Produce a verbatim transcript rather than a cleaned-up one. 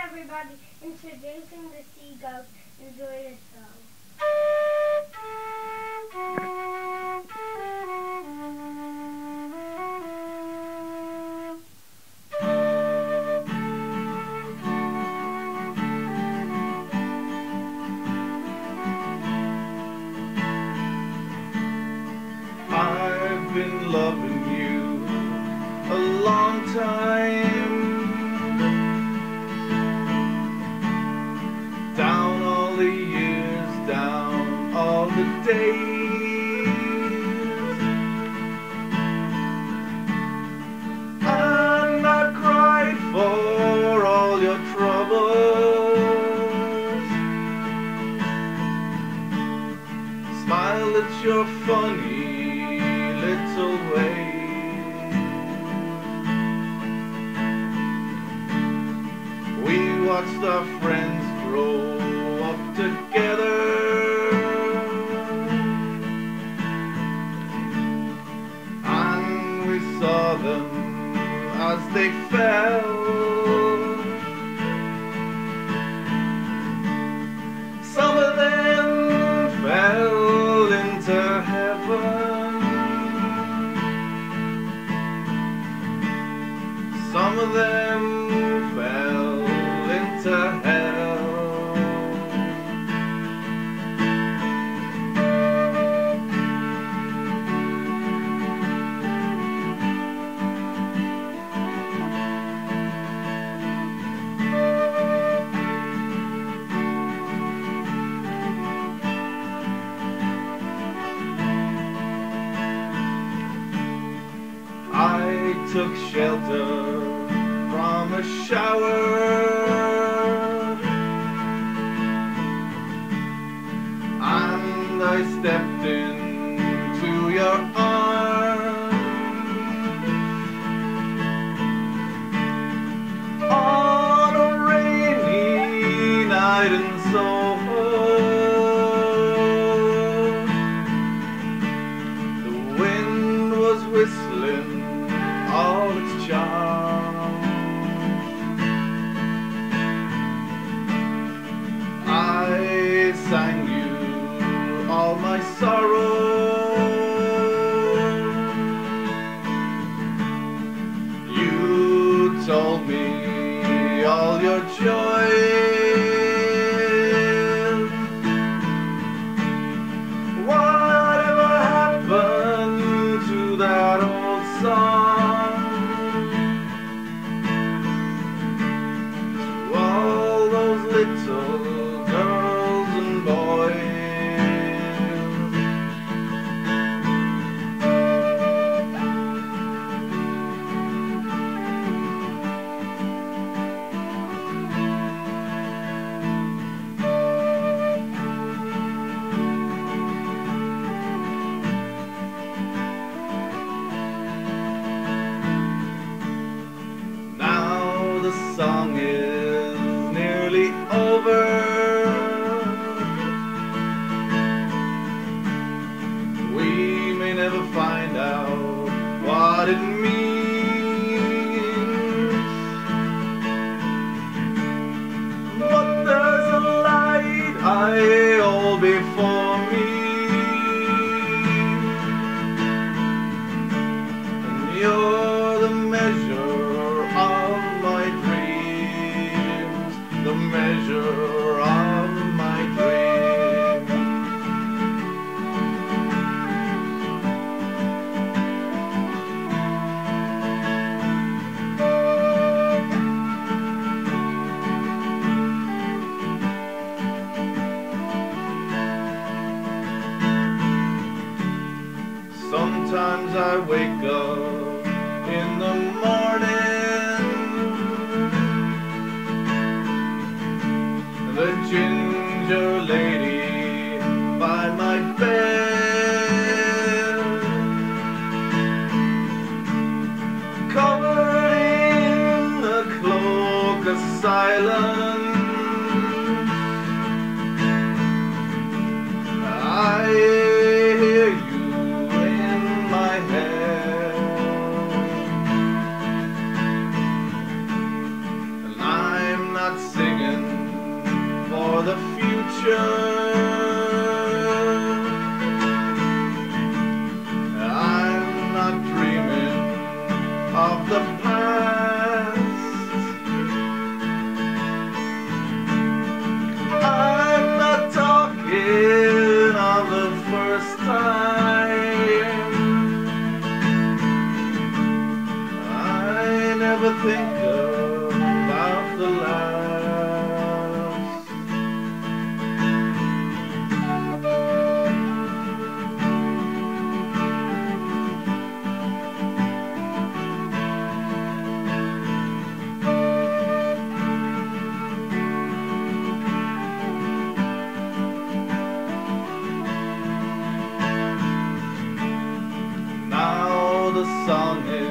everybody, introducing the seagulls. Enjoy the show. I've been loving you a long time, down all the years, down all the days, and I've cried for all your troubles, smiled at your funny little way. We watched our friends grow up together, and we saw them as they fell. Some of them fell into heaven, some of them fell into hell. I took shelter from a shower, and I stepped into your arms on a rainy night in Soho. The wind was whistling all its charm. I sang you all my sorrow, you told me all your joy. Whatever happened to that old song, to all those little girls and boys? Now the song is nearly over, we may never find out what it means, but there's a light I hold before me, and you're the measure of my dreams, the measure of my dreams. Sometimes I wake up in the morning, the ginger lady by my bed, covered in a cloak of silence. I hear you in my head, and I'm not saying the future. I'm not dreaming of the past. I'm not talking of the first time. I never think about the last. Now the song is